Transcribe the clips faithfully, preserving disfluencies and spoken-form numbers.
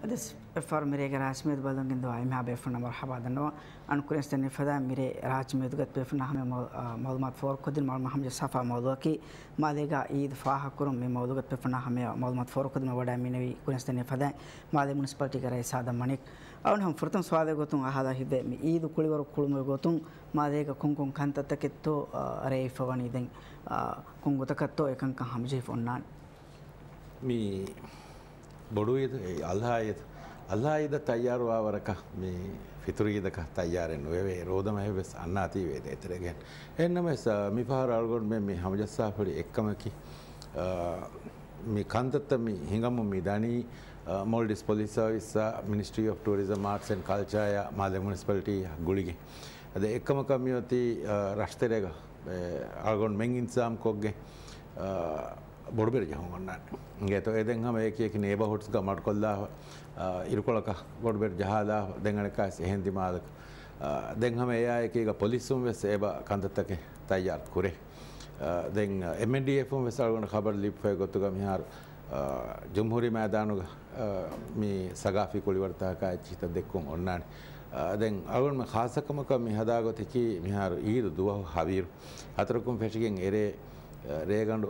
This for Mire Rajje Miadhu Balung in the I'm happy for number Habadano and Kurestan for the Mire Rajje Miadhu got Pefana Malmat for Kudin Malmaham Safa Malwaki, Malega Eid Fahakurum, Mimodu Pefana Malmat for Kudin Vadamini, Kurestan for the Male Municipality Sada Manik. Out him Furton Swade Gotung Ahada Hide, Eid Kulhivaru Kulum Gotung, Malega Kungkung Kanta Taketo, Ray for one eating Kungutakato, Ekan Hamji for none. Me. බොඩුවේද අල්ලායද අල්ලායද තයාර වවරක මේ ෆිතුරීදක තයාරෙන් ඔය රෝදම හැවස් අන්නාති වේද එතරගෙන් එන්නම මිපාර අල්ගොන් මේ මේ හමජස්සාපරි එක්කමකි මේ කන්තත මේ හිඟම මේ දනි Maldives police service ministry of tourism arts and culture ය මාලේ මුනිසිපැලිටි ගුලිගේ අද එක්කම කමියොති රාෂ්ටරේග අල්ගොන් මෙන් ඉන්සම් කොග්ගේ බොඩබෙර ජහුගන්නාට ගේ තෝ එදෙන් හැම එක එක නේබර්හුඩ්ස් ගමඩ් කොල්ලා ඉරුකොලක බොඩබෙර ජහලා දෙංගණකස් එහෙන්දි මාලක දෙන් හැම එයා එක එක පොලිසුම් වෙස් ඒබ කන්දතක තයාර් කුරේ දෙන් එම් එන් ඩී එෆ් උම් වෙස් අල්ගොන ખબર ලිප් ෆේ ගොතුග මිහාර ජම්හූරි මෑදානුග මේ සගාෆි කුලිවර්තා කා චිත දෙක්කුම් ඔන්නානි දෙන් අල්ගොන මේ ખાસකමක මේ හදාගොතකි මිහාර ඊද දුව හවීර් හතරකුම් ෆෙෂිගෙන් එරේ රේගඬු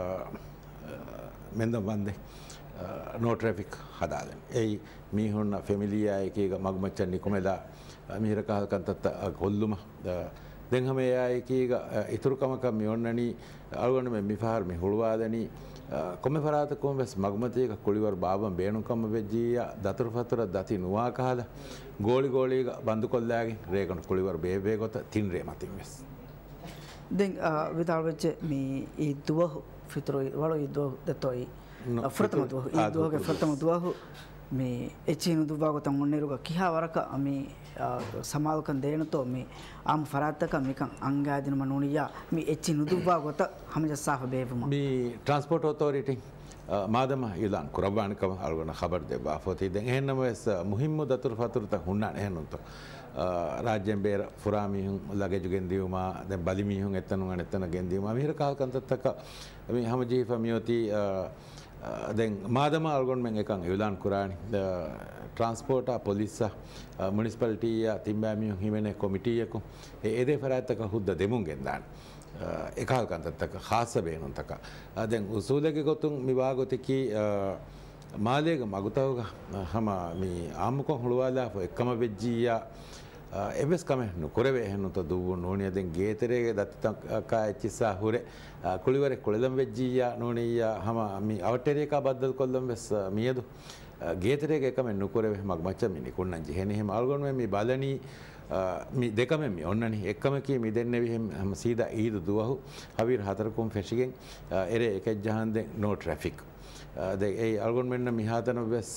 මෙන්ද බන්දේ නෝ ට්‍රැෆික් හදාගෙන ඒ මීහොන්න ෆැමිලියා එකේක මග්මච්චන් නිකොමෙලා මිහිර කහකන්තත් කොල්ලුම දැන් හැම එයා එකේක ඉතුරුකමක මියොන්නනි අල්ගොන්න මේ මිෆාර් මේ හුළුවාදනි කොමෙ ෆරාත කොම වෙස් මග්මතේක කුලිවර් බාබම් බේනුකම වෙජ්ජියා දතුරු ෆතුර දති නුවා කහද ගෝලි ගෝලීක බන්දු කොල්ලාගේ රේගඬු කුලිවර් බේබේ ගොත තින් රේ මතින් වෙස් Then uh, without which me eat duo fitro valo eat duo the toy frutam duo eat duo ke frutam duo me echinu duo ko tamunneruga kiha waraka me samalukan deyana to me am farataka me kan angadina manuniya me echinu duo ko ta hamja safa bevuma me transport authority මාදම ඉලන් කුරබානිකම අල්ගොන ખબર දෙ බාෆෝති දැන් එහෙන්නම S මුහිම්මු දතුරු ෆතුරු ත හුන්නා එහෙනුන්ත රාජ්‍යම් බේර ෆුරාමිහුන් ලගේජු ගෙන්දියුමා දැන් බලිමිහුන් එතනුන් අනෙතන ගෙන්දියුමා මිහිර කාල්කන්තත්තක මේ හැමජී ෆමියෝති දැන් මාදම අල්ගොන් මෙන් එකන් ඉලන් කුරානි ಟ್ರಾನ್ಸ್ಪೋರ್ಟ್ ಪೊಲೀಸ್ ಮುನಿಸಿಪಾಲಿಟಿ ತಿಂಬಾಮಿಯು ಹಿಮೆನೆ ಕೊಮಿಟಿಯಕು ಏದೇ ಫರಾತಕ ಹುದ್ದ ದೆಮುಂಗೆಂದಾನ್ එකල් කන්තත්තක ખાસ බේනුන්තක දැන් උසූලගේ ගොතුන් මිවාගොතකි මාලේග මගුතවග හම මේ ආමුක හුළුවාලා එක්කම වෙජ්ජියා එවස් කම නුකරවේ එහෙනුත දුව නෝනිය දැන් ගේතරේ දත්තක කාච්චිසා හුරේ කුලිවරේ කුලදම් වෙජ්ජියා නෝනියා හම මේ අවටරේ කා බද්දල් කොල්ලම් වෙස් මියදු ගේතරේ එකම නුකරවේ මග මච්ච මිනි කුන්නන් ජෙහෙනේ හැම අල්ගොන් මේ බලනි මේ දෙකම මේ ඔන්නනි එකම කී මේ දෙන්නේ විහිම හැම සීදා ඊද දුවහු හවීර හතරකුම් ෆෙෂිගෙන් එරේ එකක් ජහන් දෙ නෝ ට්‍රැෆික් දෙ ඒ අල්ගොන් මෙන්න මිහාතන වෙස්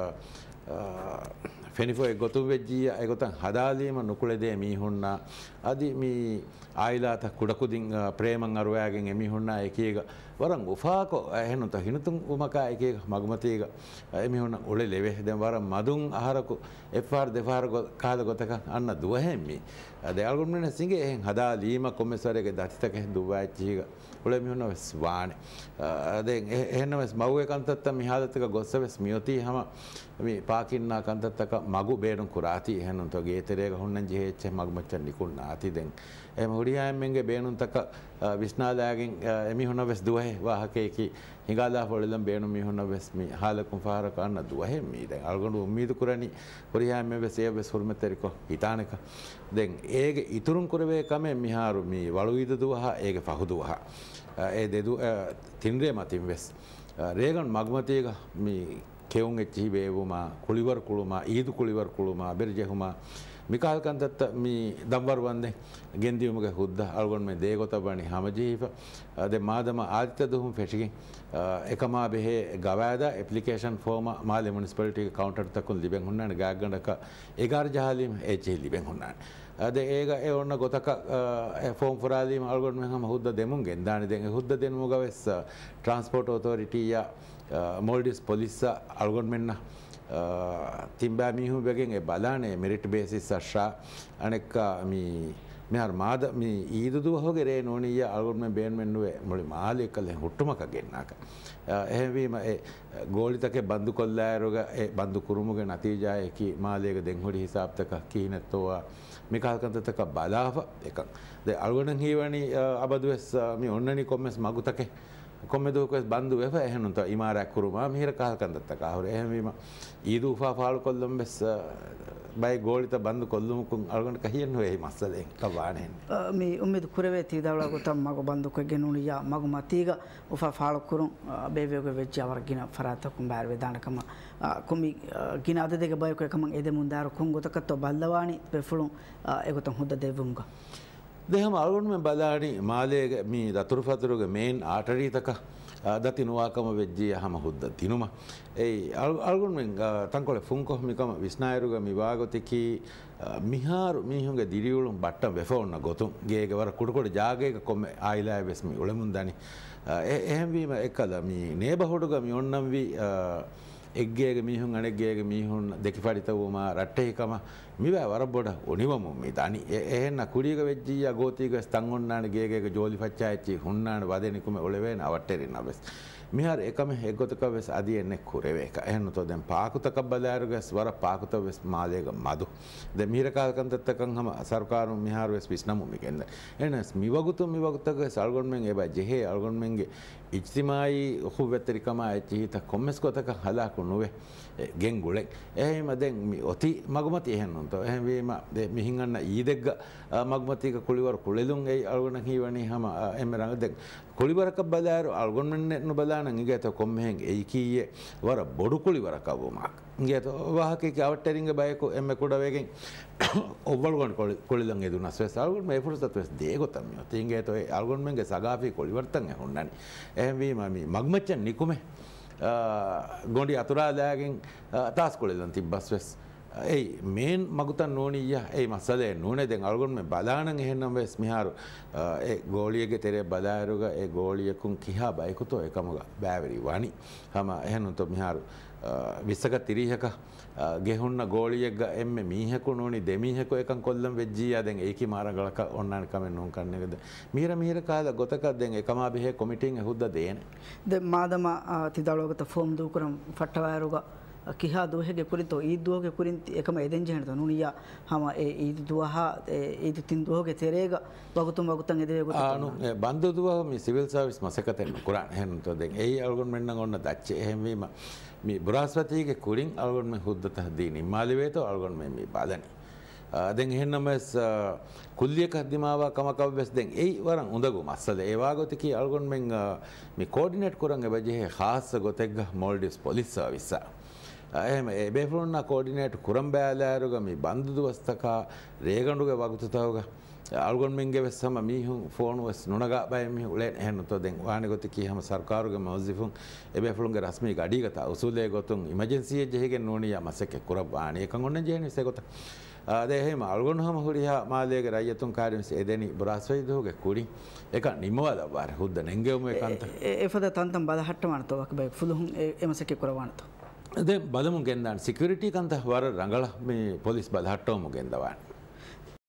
ෆෙනිෆෝ එක ගොතුම් වෙජ්ජියා ඒ ගොතන් හදාලීම නුකුලේ මීහුන්නා අදි මේ ආයිලාත කුඩකුදින් ප්‍රේමං අරුවාගෙන් එමිහුන්නා එකේක වරන් උෆාකෝ එහෙනුත හිනුතුන් උමකා එකේක මගමතේක එමිහුන්නා ඔලේ ලෙවෙ දැන් වරන් මදුන් අහරකු එෆ් ආර් දෙෆාර කාද ගොතක අන්න දුවහෙම්මි අද අල්ගොන් මෙන්න සිංගේ එහෙන් හදාලීම කොමසරගේ දතිතක දුවාච්චීක ඔලේ මිහුන්නා වෙස් වානේ දැන් එහෙන්න වෙස් මව්වේ කන්තත්ත මිහාදතක ගොස්සවෙස් මියොති හැම මේ පාකින්නා කන්තත්තක මගු බේරුම් කුරාති එහෙනුන්ත ගේතරේක හොන්නන් ජෙහෙච්ච මගමච්චන් නිකුල් නාති දැන් එම හොඩියාම්මෙන්ගේ බේනුන්තක විස්නාදාගෙන් එමිහුන වෙස් දුවහේ වාහකේකි හිඟාලා පොළලම් බේනු මිහුන වෙස් මි හාලකුම් ෆාර කන්න දුවහේ මි දැන් අල්ගොඬු උම්මීද කුරණි හොඩියාම්මෙ වෙස් ඒ වෙස් හුර්මතරිකෝ හිතානක දැන් ඒගේ ඉතුරුම් කුරවේ කමෙන් මිහාරු මි වළුවිද දුවහා ඒගේ පහුදුවහා ඒ දෙදු තින්රේ මතින් වෙස් රේගන් මගමතේක මි කෙවුන් එච්චි බේවුමා කුලිවර් කුළුමා ඊදු කුලිවර් කුළුමා බෙර්ජෙහුමා මිකාල් කන්තත්ත මි දම්වර වන්දේ ගෙන්දියුමගේ හුද්ද අල්ගොන් මේ දේගොතබණි හැමජීව දෙ මාදම ආදිත්‍ය දුහුම් ෆෙෂිගෙන් එකමා බෙහෙ ගවෑද application form Male municipality counter තකුන් ලිබෙන් හුන්නාන ගාග්ගණක එගාර ජහලීම එච්චි ලිබෙන් හුන්නාන අද ඒක ඒ ඔන්න ගොතක ෆෝම් ෆොරාලීම අල්ගොන් මේ හැම හුද්ද දෙමුන් ගෙන්දානි දැන් ඒ හුද්ද දෙනුම ගවෙස් ಟ್ರಾನ್ಸ್ಪೋರ್ಟ್ authority ය මොල්ඩිස් පොලිස් අල්ගොන් මෙන්න තිම්බා මිහු බගෙන් ඒ බලානේ මෙරිට් බේසිස් අෂා අනෙක් මි මෙහර මාද මේ ඊදුදුව හොගේ රේ නෝනිය අල්ගොන් මේ බේන් මෙන්නුවේ මුලි මාලේ කලේ හුට්ටුමක ගෙන්නාක එහෙවීම ඒ ගෝලිතකේ බන්දු කොල්ලායරෝග ඒ බන්දු කුරුමුගේ නතිජාය කි මාලේක දෙන්හොඩි හිසාබ්තක කීනතෝවා මිකාල්කන්තතක බලාව එක ද අල්ගොනන් හීවනි අබදුවෙස් මේ ඔන්නනි කොම්මස් මගුතකේ කොම්මෙදුවකස් බන්දු වෙව එහෙනුන්ත ඉමාරයක් කුරුමා මිහිර කාල්කන්තතක ආවර එහෙවීම ඊදුෆා ෆාලු කොල්ලම් බස් බයි ගෝලිත බන්දු කොල්ලුමුකුන් අල්ගොන කහියන් වේ මස්සලෙන් කවානෙන් මේ උම්මෙදු කුරවේ තීදවල ගොතම් මග බන්දු කොගෙනුනි යා මග මතීග උෆා ෆාලු කුරුන් බේවේග වෙච්ච අවර්ගින ෆරාතකුම් බාර වේදානකම කුමි ගින අද දෙක බය කොකම එදෙ මුන්දාර කුන් ගොතකත්ව බල්ලවානි බෙෆුලුන් ඒගොතම් හොද්ද දෙවුංග දෙහම අල්ගොන මේ බලානි මාලේ මේ දතුරු ෆතුරුගේ මේන් ආටරීතක දති නුවාකම වෙජ්ජිය හම හුද්ද තිනුම ඒ අල්ගොන් මෙන් තංකොල ෆුන්කො මිකම විස්නායරුග මිවාගොතිකි මිහාරු මිහුන්ගේ දිරියුලුම් බට්ට වෙෆොන්න ගොතුන් ගේගේ වර කුඩකොඩ ජාගයක කොම ආයිලා වෙස්මි උලමුන් දනි එහෙම වීම එකද මේ නේබහුඩුග මි ඔන්නම් වි එක්ගේගේ මිහුන් අනෙක්ගේගේ මිහුන් දෙකිපරිතවුමා රට්ටේකම මිවා වරබොඩ ඔනිවමු මේ දනි එහෙන්න කුඩියක වෙජ්ජිය ගෝතික ස්තන් ඔන්නාන ගේගේක ජෝලි පච්චායච්චි හුන්නාන වදෙනිකුම ඔලෙවෙන අවට්ටෙරින් අවස් මිහාර එකම එක්ගොතක වෙස් අදියෙන්නේ කුරේවේක එහෙන්න තෝ දැන් පාකුතක බලාරුගස් වර පාකුත වෙස් මාලේක මදු දැන් මිහිර කාල්කන්තත්තකන් හම සර්කාරු මිහාර වෙස් විස්නමු මිකෙන්ද එනස් මිවගුතු මිවගුතක සල්ගොන් මෙන් එබා ජෙහෙ අල්ගොන් මෙන්ගේ ඉජ්තිමායි හුවෙතරිකම ඇච්චිහිත කොම්මස් කොතක හලාකු නොවේ ගෙන් ගුලෙක් එහෙම දැන් මි ඔති මගමති එහෙන්න උන්තෝ එහෙම වීම මිහින් අන්න ඊදෙග්ග මගමතික කුලිවර කුලෙලුන් ඒ අල්ගොන හීවනි හම එම රංග දැන් කුලිවරක බලාරු අල්ගොන් මෙන් නොබලාන ඉගත කොම්මෙන් ඒ කීයේ වර බොඩු කුලිවරක වුමක් ඉගත වාහකේ අවට්ටරින්ග බයකෝ එම කුඩ වේගෙන් ඔවල්ගොන් කොලිලන් එදුනස් වෙස් අල්ගොන් මේ ෆුර්සත් වෙස් දේගොතම් යෝ තින්ගේ තෝ අල්ගොන් මෙන්ගේ සගාෆි කොලිවර්තන් හොන්නනි එහෙම වීම මි මගමච්චන් නිකුමේ ගොඩි අතුරාදාගෙන් තාස් කොලෙලන් තිබ්බස් වෙස් ඒ මේන් මගුතන් නෝනීය ඒ මසලේ නෝනේ දැන් අල්ගොන් මේ බලානන් එහෙනම් වෙස් මිහාරු ඒ ගෝලියගේ තෙරේ බලාරුග ඒ ගෝලියකුන් කිහා බයිකුතෝ එකමග බෑවරි වනි හම එහෙනම් තෝ මිහාරු විස්සක තිරිහක ගෙහුන්න ගෝලියෙක් එම්මේ මීහකු නෝනි දෙමීහකු එකන් කොල්ලම් වෙජ්ජියා දැන් ඒකි මාරගලක ඔන්නාන කමෙන් නෝන් කන්නේකද මිහිර මිහිර කාල ගොතක දැන් එකමා බෙහෙ කොමිටින් එහුද්ද දේන දැන් මාදම තිදලවගත ෆෝම් දුකරම් ෆට්ටවයරුග කිහා දුවහෙගේ කුරිතෝ ඊද් දුවගේ කුරින්ති එකම එදෙන් ජහනත නුනියා හම ඒ ඊද් දුවහා ඊද් තින් දුවගේ තෙරේග වගතුම් වගතන් එදේ ගොත ආනු බන්දු දුව මේ සිවිල් සර්විස් මසකතෙන් කුරාන් හෙන්නතෝ දැන් ඒ අල්ගොන් මෙන්න ඔන්න දච්ච එහෙම වීම මේ බ්‍රහස්පතිගේ කුරින් අල්ගොන් මේ හුද්දත දීනි මාලිවේතෝ අල්ගොන් මේ මේ බාදනි දැන් එහෙන්නමස් කුල්ලියක දිමාවා කමකව බස් දැන් ඒ වරන් උඳගු මස්සල ඒ වාගොත කි අල්ගොන් මෙන් මේ කෝඩිනේට් කරන් එබජේ ખાસ ගොතෙග්ග මොල්ඩිව්ස් පොලිස් සර්විස් එහෙම ඒ බේෆුන්න කෝඩිනේට් කුරම් බෑලාරුග මේ බන්දු දවස්තක රේගඬුගේ වගුතතවග අල්ගොන් මෙන්ගේ වෙස්සම මීහුන් ෆෝන් වස් නුනගා බය මී උලේ එහෙන්නතෝ දැන් වාහනේ ගොත කි හැම සර්කාරුගේ මවසිෆුන් ඒ බේෆුන්ගේ රස්මී ගඩිගත උසුලේ ගොතුන් ඉමර්ජන්සි ජෙහිගෙන් නෝනියා මසක කුරබ් වාහනේ එකන් ඔන්න ජෙහිනේ සෙගොත දෙහෙම අල්ගොන් හම හුරියා මාලේගේ රයතුන් කාර්යමිස එදෙනි බ්‍රාස්වයිදෝගේ කුරි එක නිමවල වාර හුද්ද නෙංගෙවම එකන්ත එෆද තන්තම් බදහට්ටමනතෝ වක බයි ෆුලුහුන් එමසක කුරවනතෝ දැන් බලමු ගෙන්දාන සිකියුරිටි කන්ත වර රංගල මේ පොලිස් බදහට්ටවමු ගෙන්දවාන